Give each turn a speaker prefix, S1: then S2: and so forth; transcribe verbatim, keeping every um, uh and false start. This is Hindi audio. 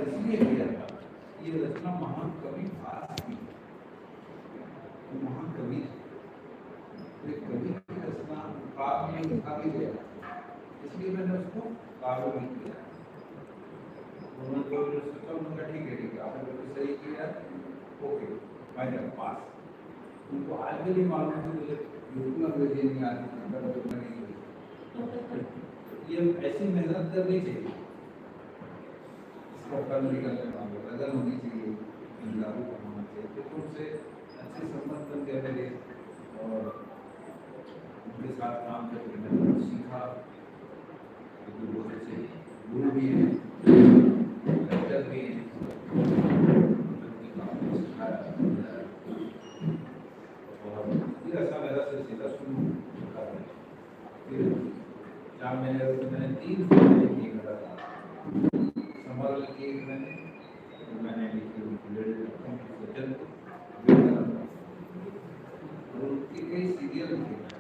S1: इसलिए किया था, ये रचना महान कवि भास की, तो महान कवि कवि की रचना काव्य में लिखा भी गया, इसलिए मैंने उसको काव्य में किया। उन्होंने जो जो सोचा उन्होंने ठीक है ठीक है आपने बिल्कुल सही किया, ओके फाइनल पास। उनको आज भी नहीं मालूम है मुझे बिल्कुल अंग्रेजी नहीं आती, बिल्कुल नहीं हुई। ये ऐसी मेहनत करनी चाहिए, इसका फल निकलने वाला लगन होनी चाहिए, लागू होना चाहिए। तो उनसे अच्छे संबंध बन गए मेरे और उनके साथ काम करके मैंने कुछ सीखा, क्योंकि बहुत अच्छे गुरु भी हैं, लेक्चर भी हैं, सिखाया और फिर ऐसा मेरा सिलसिला शुरू होता है। फिर चार महीने मैंने तीन महीने की करा संभाल की मैंने मैंने लिखी और उनकी कई सीरियल थे।